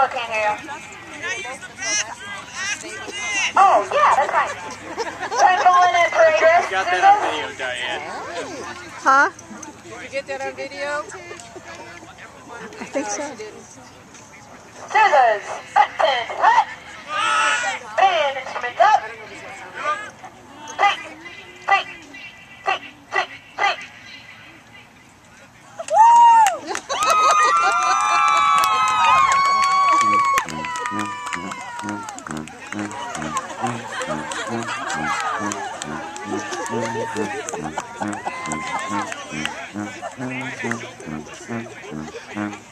looking here. Oh, yeah, that's fine. Twinkle in it, Trader. You got that on video, Diane. Huh? Did you get that on video? I think so. Scissors. Button. Hut. Band instruments up. Tick. Tick. Tick. Tick. Tick. Woo!